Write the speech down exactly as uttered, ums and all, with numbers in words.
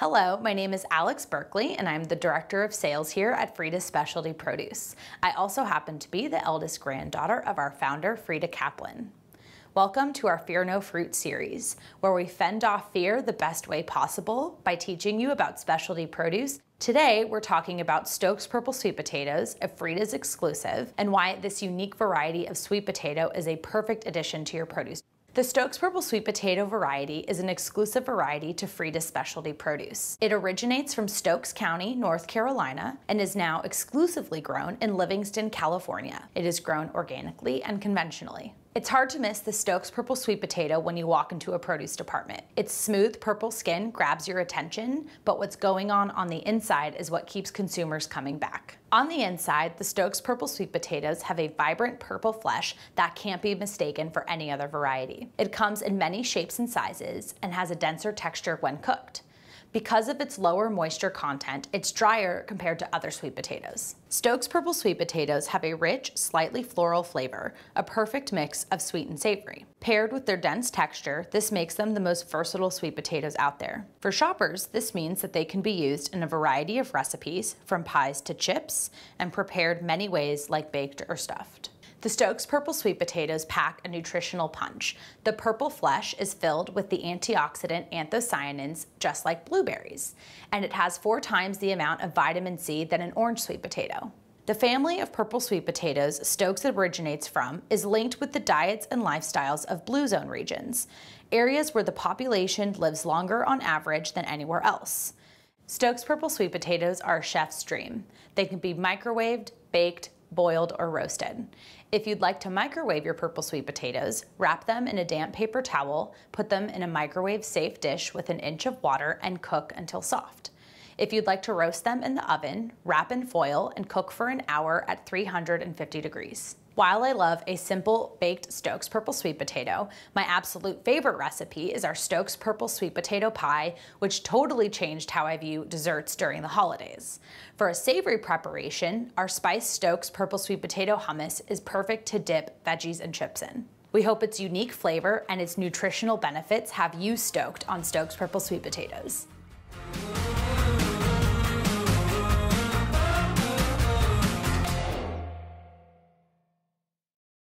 Hello, my name is Alex Berkeley and I'm the Director of Sales here at Frieda's Specialty Produce. I also happen to be the eldest granddaughter of our founder, Frieda Kaplan. Welcome to our Fear No Fruit series, where we fend off fear the best way possible by teaching you about specialty produce. Today, we're talking about Stokes Purple sweet potatoes, a Frieda's exclusive, and why this unique variety of sweet potato is a perfect addition to your produce. The Stokes Purple sweet potato variety is an exclusive variety to Frieda's Specialty Produce. It originates from Stokes County, North Carolina, and is now exclusively grown in Livingston, California. It is grown organically and conventionally. It's hard to miss the Stokes Purple sweet potato when you walk into a produce department. Its smooth purple skin grabs your attention, but what's going on on the inside is what keeps consumers coming back. On the inside, the Stokes Purple sweet potatoes have a vibrant purple flesh that can't be mistaken for any other variety. It comes in many shapes and sizes and has a denser texture when cooked. Because of its lower moisture content, it's drier compared to other sweet potatoes. Stokes Purple sweet potatoes have a rich, slightly floral flavor, a perfect mix of sweet and savory. Paired with their dense texture, this makes them the most versatile sweet potatoes out there. For shoppers, this means that they can be used in a variety of recipes, from pies to chips, and prepared many ways like baked or stuffed. The Stokes Purple sweet potatoes pack a nutritional punch. The purple flesh is filled with the antioxidant anthocyanins, just like blueberries, and it has four times the amount of vitamin C than an orange sweet potato. The family of purple sweet potatoes Stokes originates from is linked with the diets and lifestyles of blue zone regions, areas where the population lives longer on average than anywhere else. Stokes Purple sweet potatoes are a chef's dream. They can be microwaved, baked, boiled, or roasted. If you'd like to microwave your purple sweet potatoes, wrap them in a damp paper towel, put them in a microwave-safe dish with an inch of water, and cook until soft. If you'd like to roast them in the oven, wrap in foil and cook for an hour at three hundred fifty degrees. While I love a simple baked Stokes Purple sweet potato, my absolute favorite recipe is our Stokes Purple sweet potato pie, which totally changed how I view desserts during the holidays. For a savory preparation, our spiced Stokes Purple sweet potato hummus is perfect to dip veggies and chips in. We hope its unique flavor and its nutritional benefits have you stoked on Stokes Purple sweet potatoes.